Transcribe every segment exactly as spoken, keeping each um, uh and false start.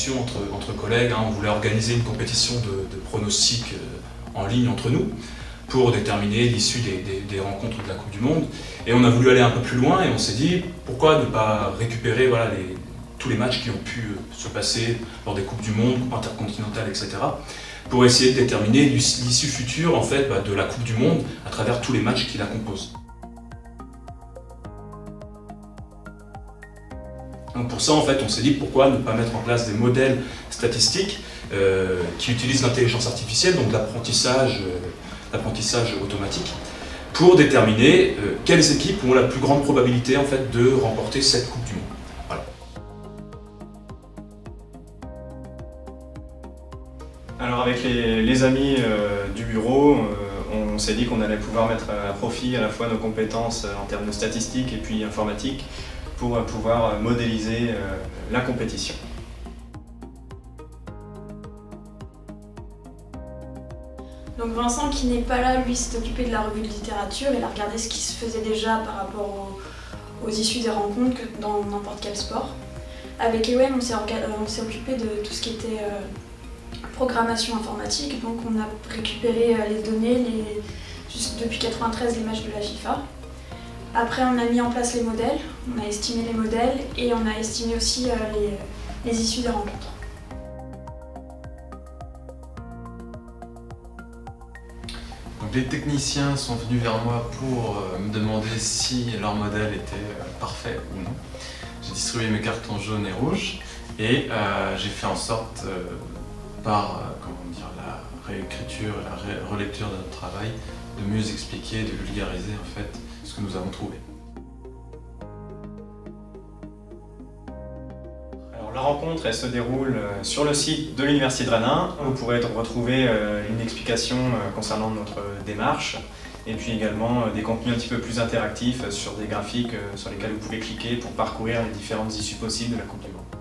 discussion entre, entre collègues, hein, on voulait organiser une compétition de, de pronostics en ligne entre nous pour déterminer l'issue des, des, des rencontres de la Coupe du Monde. Et on a voulu aller un peu plus loin et on s'est dit pourquoi ne pas récupérer voilà, les, tous les matchs qui ont pu se passer lors des Coupes du Monde, Coupes intercontinentales, et cetera, pour essayer de déterminer l'issue future en fait, bah, de la Coupe du Monde à travers tous les matchs qui la composent. Donc pour ça, en fait, on s'est dit pourquoi ne pas mettre en place des modèles statistiques euh, qui utilisent l'intelligence artificielle, donc l'apprentissage euh, l'apprentissage automatique, pour déterminer euh, quelles équipes ont la plus grande probabilité en fait, de remporter cette Coupe du Monde. Voilà. Alors avec les, les amis euh, du bureau, euh, on s'est dit qu'on allait pouvoir mettre à profit à la fois nos compétences en termes de statistiques et puis informatique pour pouvoir modéliser euh, la compétition. Donc Vincent, qui n'est pas là, lui s'est occupé de la revue de littérature, il a regardé ce qui se faisait déjà par rapport aux, aux issues des rencontres dans n'importe quel sport. Avec E O M, on s'est occupé de tout ce qui était euh, programmation informatique, donc on a récupéré euh, les données, les, juste depuis mille neuf cent quatre-vingt-treize, les matchs de la FIFA. Après, on a mis en place les modèles, on a estimé les modèles et on a estimé aussi euh, les, les issues des rencontres. Donc les techniciens sont venus vers moi pour euh, me demander si leur modèle était euh, parfait ou non. J'ai distribué mes cartons jaunes et rouges et euh, j'ai fait en sorte, euh, par euh, comment dire, la réécriture et la ré relecture de notre travail, de mieux expliquer, de vulgariser en fait ce que nous avons trouvé. Alors, la rencontre elle se déroule sur le site de l'Université de Rennes. Vous pourrez retrouver une explication concernant notre démarche et puis également des contenus un petit peu plus interactifs sur des graphiques sur lesquels vous pouvez cliquer pour parcourir les différentes issues possibles de la Coupe du Monde.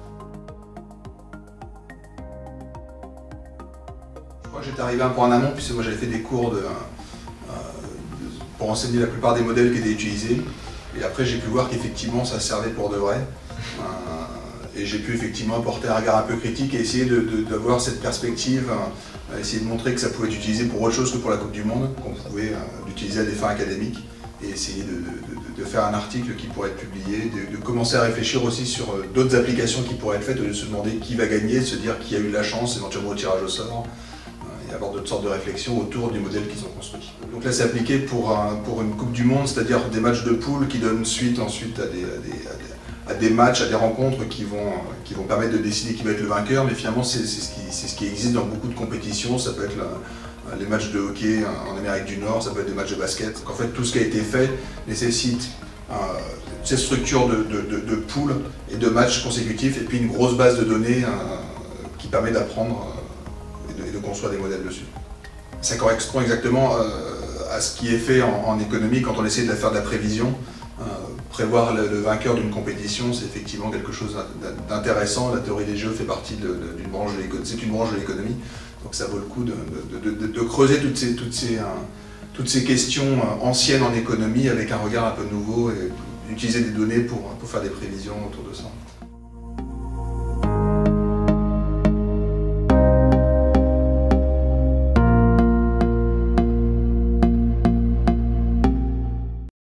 Je crois que j'étais arrivé un peu en amont puisque moi j'avais fait des cours de pour enseigner la plupart des modèles qui étaient utilisés. Et après, j'ai pu voir qu'effectivement, ça servait pour de vrai. Euh, et j'ai pu effectivement apporter un regard un peu critique et essayer d'avoir de, de, cette perspective, euh, essayer de montrer que ça pouvait être utilisé pour autre chose que pour la Coupe du Monde, qu'on pouvait euh, l'utiliser à des fins académiques, et essayer de, de, de faire un article qui pourrait être publié, de, de commencer à réfléchir aussi sur euh, d'autres applications qui pourraient être faites, de se demander qui va gagner, de se dire qui a eu de la chance, éventuellement au tirage au sort. Et avoir d'autres sortes de réflexions autour du modèle qu'ils ont construit. Donc là, c'est appliqué pour, un, pour une Coupe du Monde, c'est-à-dire des matchs de poule qui donnent suite ensuite à des, à des, à des, à des matchs, à des rencontres qui vont, qui vont permettre de décider qui va être le vainqueur, mais finalement, c'est ce, ce qui existe dans beaucoup de compétitions. Ça peut être la, les matchs de hockey en Amérique du Nord, ça peut être des matchs de basket. Donc en fait, tout ce qui a été fait nécessite euh, cette structure de, de, de, de poule et de matchs consécutifs, et puis une grosse base de données euh, qui permet d'apprendre et de construire des modèles dessus. Ça correspond exactement euh, à ce qui est fait en, en économie quand on essaie de faire de la prévision. Euh, prévoir le, le vainqueur d'une compétition, c'est effectivement quelque chose d'intéressant. La théorie des jeux fait partie d'une branche de l'économie, c'est une branche de l'économie, donc ça vaut le coup de, de, de, de creuser toutes ces, toutes, ces, euh, toutes ces questions anciennes en économie avec un regard un peu nouveau et utiliser des données pour, pour faire des prévisions autour de ça.